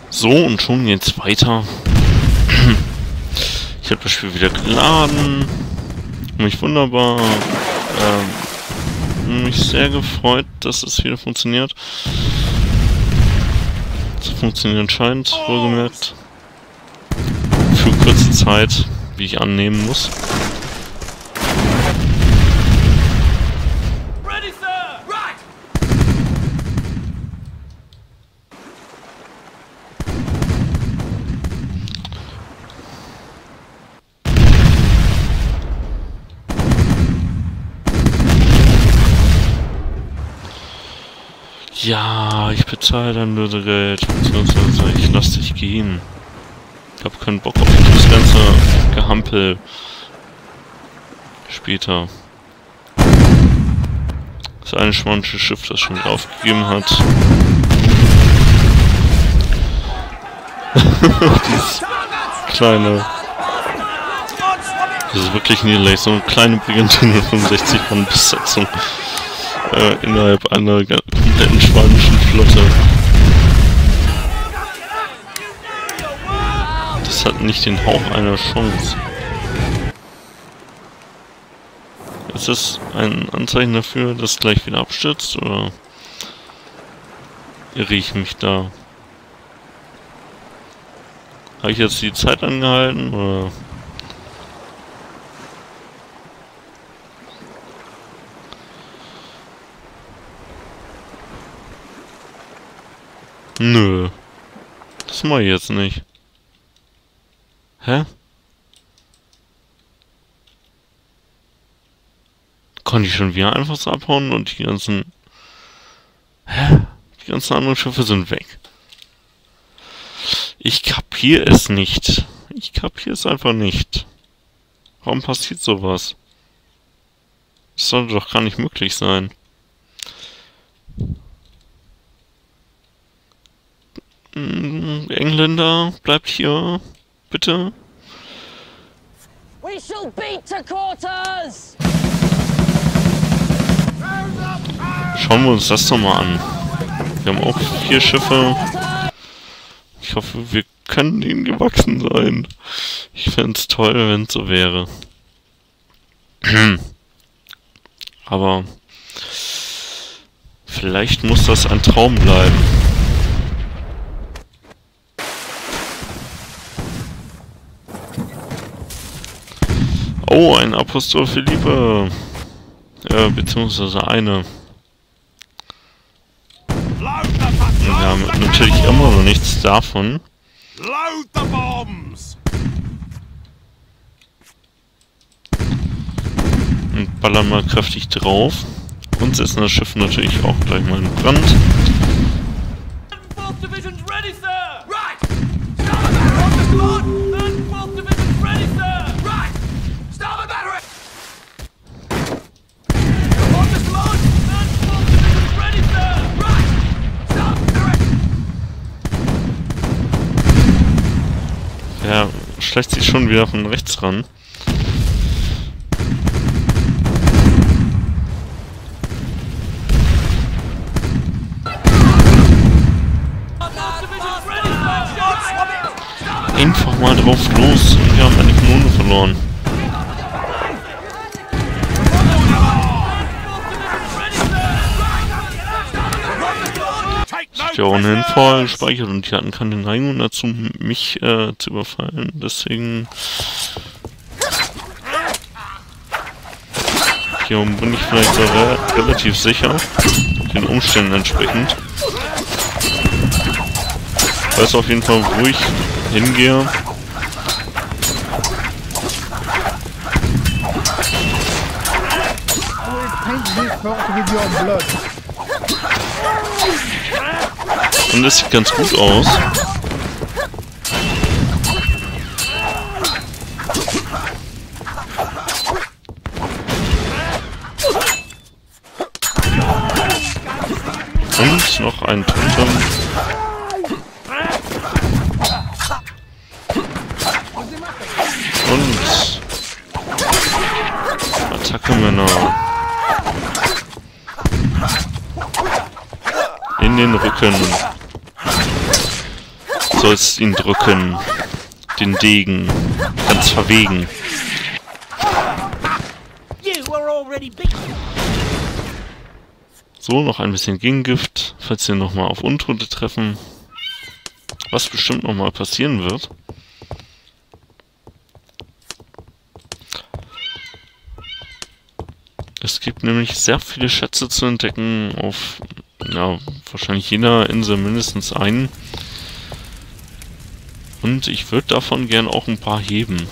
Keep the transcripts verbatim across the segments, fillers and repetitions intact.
So, und schon geht's weiter. Ich habe das Spiel wieder geladen. Mich wunderbar. Ähm, mich sehr gefreut, dass es wieder funktioniert. Es funktioniert scheint, wohlgemerkt. Für kurze Zeit, wie ich annehmen muss. Ja, ich bezahle dein Lösegeld, beziehungsweise ich lass dich gehen. Ich hab keinen Bock auf das ganze Gehampel später. Das eine spanische Schiff, das schon wieder aufgegeben hat. Dieses kleine... Das ist wirklich niederlich, so eine kleine Brigantine fünfundsechzig Mann Besetzung. Äh, innerhalb einer kompletten spanischen Flotte. Das hat nicht den Hauch einer Chance. Ist das ein Anzeichen dafür, dass gleich wieder abstürzt, oder irre ich mich da? Habe ich jetzt die Zeit angehalten, oder... Nö. Das mache ich jetzt nicht. Hä? Konnte ich schon wieder einfach so abhauen und die ganzen... Hä? Die ganzen anderen Schiffe sind weg. Ich kapiere es nicht. Ich kapiere es einfach nicht. Warum passiert sowas? Das sollte doch gar nicht möglich sein. Engländer, bleibt hier, bitte. We shall beat to quarters. Schauen wir uns das doch mal an. Wir haben auch vier Schiffe. Ich hoffe, wir können ihnen gewachsen sein. Ich fände es toll, wenn es so wäre. Aber vielleicht muss das ein Traum bleiben. Oh, ein Apostol Philippe. Äh, beziehungsweise eine. Wir haben natürlich immer noch nichts davon. Und ballern mal kräftig drauf. Und setzen das Schiff natürlich auch gleich mal in Brand. Er schleicht sich schon wieder von rechts ran. Einfach mal drauf los und wir haben eine Kanone verloren. Ich habe ohnehin vorher gespeichert und die hatten keine Neigung dazu, mich äh, zu überfallen. Deswegen... Hier oben bin ich vielleicht so re relativ sicher, den Umständen entsprechend. Ich weiß auf jeden Fall, wo ich hingehe. Und das sieht ganz gut aus. Und noch ein Totem. Und Attacke Männer. In den Rücken. sollst ihn drücken. Den Degen. Ganz verwegen. So, noch ein bisschen Gegengift, falls wir nochmal auf Untote treffen. Was bestimmt nochmal passieren wird. Es gibt nämlich sehr viele Schätze zu entdecken auf, ja, wahrscheinlich jeder Insel mindestens einen. Und ich würde davon gern auch ein paar heben.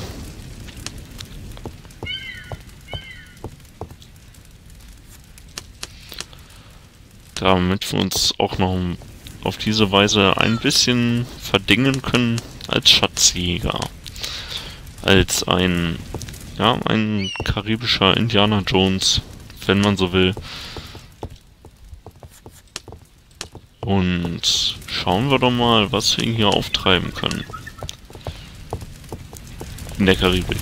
Damit wir uns auch noch auf diese Weise ein bisschen verdingen können als Schatzjäger. Als ein, ja, ein karibischer Indiana Jones, wenn man so will. Und schauen wir doch mal, was wir hier auftreiben können. In der Karibik.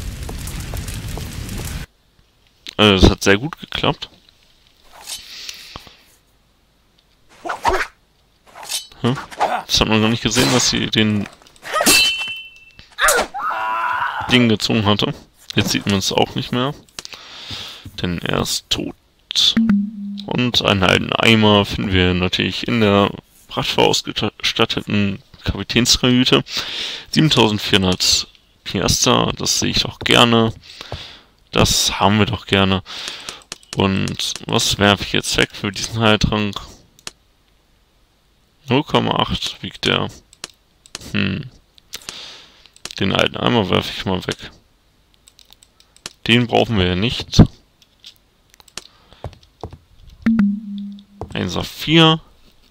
Also das hat sehr gut geklappt. Hm? Das hat man gar nicht gesehen, dass sie den Ding gezogen hatte. Jetzt sieht man es auch nicht mehr. Denn er ist tot. Und einen alten Eimer finden wir natürlich in der prachtvoll ausgestatteten Kapitänskajüte. siebentausendvierhundert Piaster, das sehe ich doch gerne. Das haben wir doch gerne. Und was werfe ich jetzt weg für diesen Heiltrank? null Komma acht wiegt der. Hm. Den alten Eimer werfe ich mal weg. Den brauchen wir ja nicht. Ein Saphir.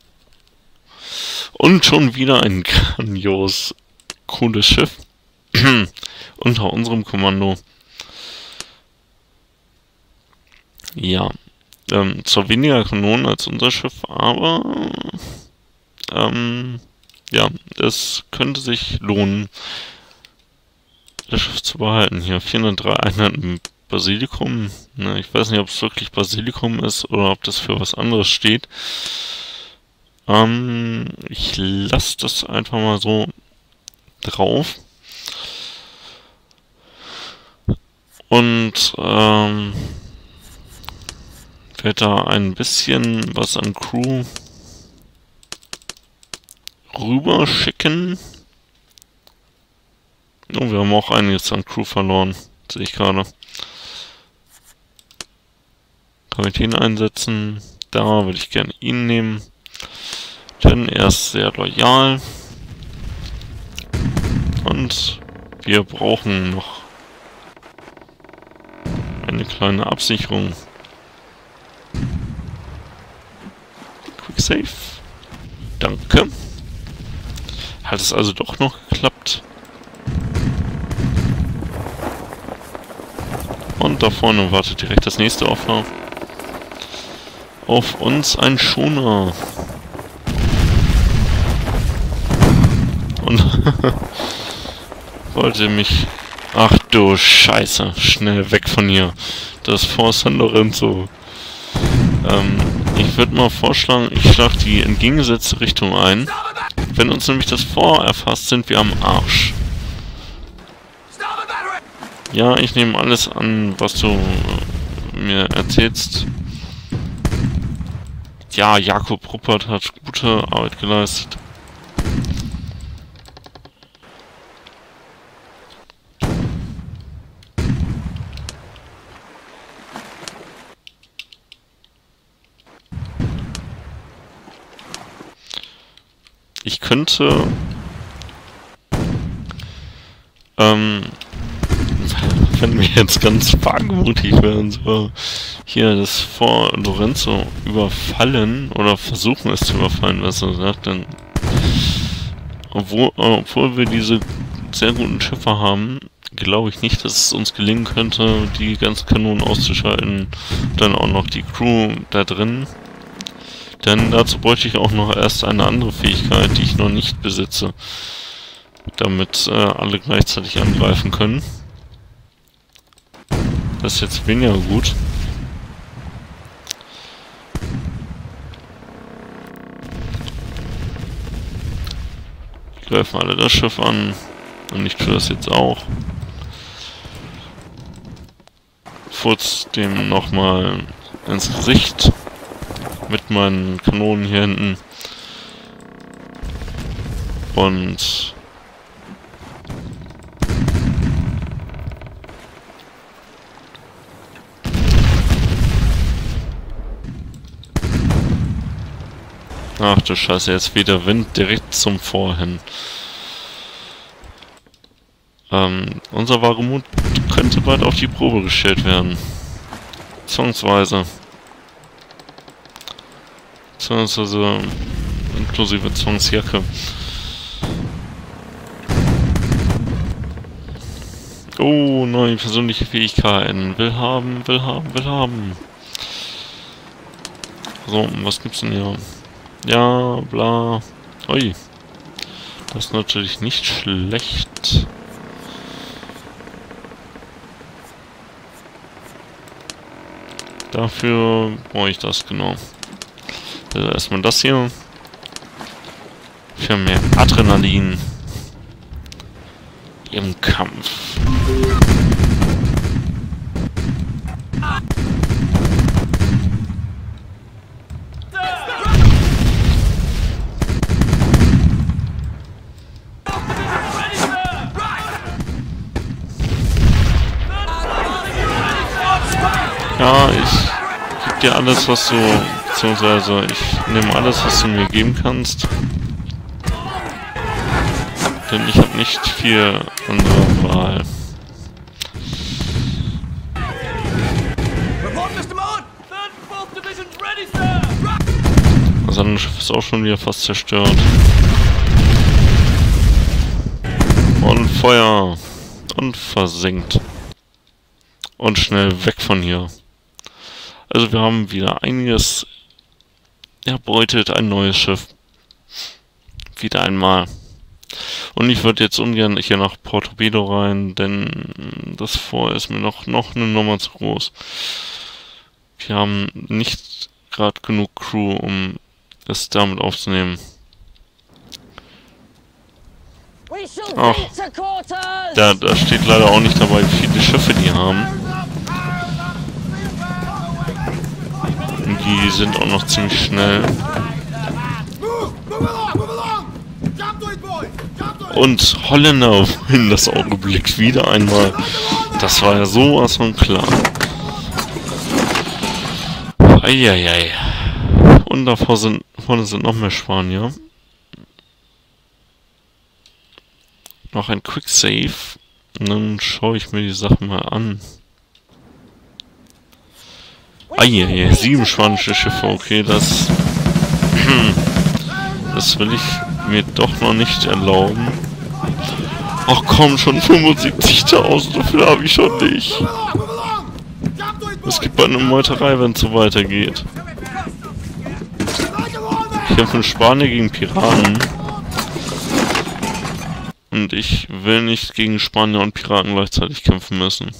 Und schon wieder ein grandios cooles Schiff. Unter unserem Kommando. Ja. Ähm, zwar weniger Kanonen als unser Schiff, aber ähm, ja, es könnte sich lohnen, das Schiff zu behalten. Hier vierhundertdrei Einheiten Basilikum. Na, ich weiß nicht, ob es wirklich Basilikum ist oder ob das für was anderes steht. Ähm, ich lasse das einfach mal so drauf. Und ähm, werde da ein bisschen was an Crew rüber schicken. Oh, wir haben auch einiges an Crew verloren, sehe ich gerade. Kapitän einsetzen, da würde ich gerne ihn nehmen, denn er ist sehr loyal. Und wir brauchen noch eine kleine Absicherung. Quick Save. Danke. Hat es also doch noch geklappt. Und da vorne wartet direkt das nächste Opfer. Auf uns ein Schoner. Und wollte mich... Ach du Scheiße, schnell weg von hier. Das Fort San Lorenzo. Ähm, ich würde mal vorschlagen, ich schlage die entgegengesetzte Richtung ein. Wenn uns nämlich das Fort erfasst, sind wir am Arsch. Ja, ich nehme alles an, was du mir erzählst. Ja, Jakob Ruppert hat gute Arbeit geleistet. Ich könnte ähm, wenn wir jetzt ganz wagemutig wären, so hier das Fort Lorenzo überfallen oder versuchen es zu überfallen, was er sagt, dann obwohl, obwohl wir diese sehr guten Schiffe haben, glaube ich nicht, dass es uns gelingen könnte, die ganzen Kanonen auszuschalten, dann auch noch die Crew da drin. Denn dazu bräuchte ich auch noch erst eine andere Fähigkeit, die ich noch nicht besitze, damit äh, alle gleichzeitig angreifen können. Das ist jetzt weniger gut. Greifen alle das Schiff an. Und ich tue das jetzt auch. Furz dem nochmal ins Gesicht. Mit meinen Kanonen hier hinten. Und ach du Scheiße, jetzt wieder Wind direkt zum Vorhin. Ähm, unser Wagemut könnte bald auf die Probe gestellt werden. Zwangsweise. Zwangsweise inklusive Zwangsjacke. Oh, neue persönliche Fähigkeiten. Will haben, will haben, will haben. So, was gibt's denn hier? Ja, bla. Ui. Das ist natürlich nicht schlecht. Dafür brauche ich das, genau. Also erstmal das hier. Für mehr Adrenalin im Kampf. Ja, ich gebe dir alles, was du, beziehungsweise ich nehme alles, was du mir geben kannst. Denn ich habe nicht viel andere Wahl. Das andere Schiff ist auch schon wieder fast zerstört. Und Feuer. Und versenkt. Und schnell weg von hier. Also wir haben wieder einiges erbeutet, ein neues Schiff. Wieder einmal. Und ich würde jetzt ungern hier nach Portobedo rein, denn das Vor ist mir noch, noch eine Nummer zu groß. Wir haben nicht gerade genug Crew, um es damit aufzunehmen. Ach, da, da steht leider auch nicht dabei, wie viele Schiffe die haben. Und die sind auch noch ziemlich schnell. Und Holländer, wohin das Auge blickt, wieder einmal. Das war ja sowas von klar. Eieiei. Und davor sind, vorne sind noch mehr Spanier. Noch ein Quick Save. Und dann schaue ich mir die Sachen mal an. Eieiei, sieben spanische Schiffe, okay, das... Das will ich mir doch noch nicht erlauben. Ach komm, schon fünfundsiebzigtausend, dafür habe ich schon nicht. Es gibt bald eine Meuterei, wenn es so weitergeht. Ich kämpfe in Spanien gegen Piraten. Und ich will nicht gegen Spanier und Piraten gleichzeitig kämpfen müssen.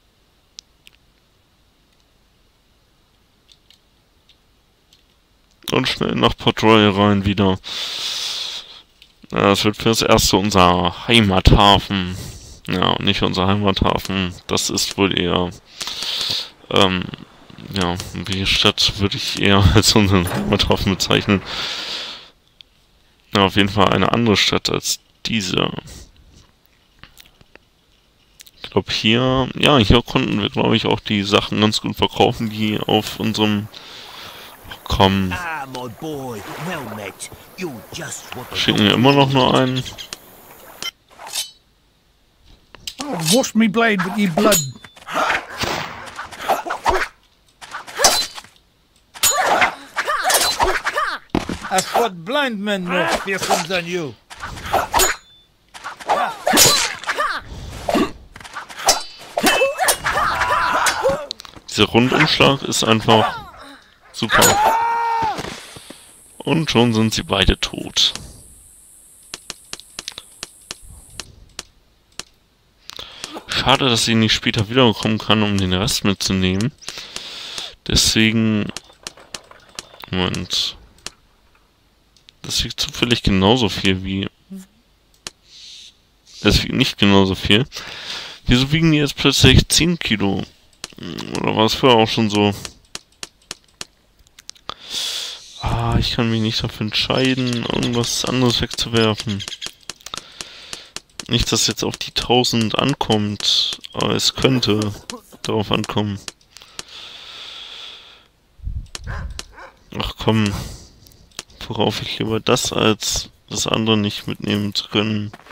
Und schnell nach Port Royal rein wieder. Das wird fürs Erste unser Heimathafen. Ja, nicht unser Heimathafen. Das ist wohl eher... Ähm, ja, welche Stadt würde ich eher als unseren Heimathafen bezeichnen? Ja, auf jeden Fall eine andere Stadt als diese. Ich glaube hier... Ja, hier konnten wir, glaube ich, auch die Sachen ganz gut verkaufen, die auf unserem... Komm. Schicken wir immer noch nur einen. Wash me blade with your blood. That's what blind men know. Here comes on you. Dieser Rundumschlag ist einfach super. Und schon sind sie beide tot. Schade, dass sie nicht später wiederkommen kann, um den Rest mitzunehmen. Deswegen... Moment. Das wiegt zufällig genauso viel wie Es wiegt nicht genauso viel. Wieso wiegen die jetzt plötzlich zehn Kilo? Oder war es vorher auch schon so? Ah, ich kann mich nicht dafür entscheiden, irgendwas anderes wegzuwerfen. Nicht, dass jetzt auf die tausend ankommt, aber es könnte darauf ankommen. Ach komm, worauf ich lieber das als das andere nicht mitnehmen zu können.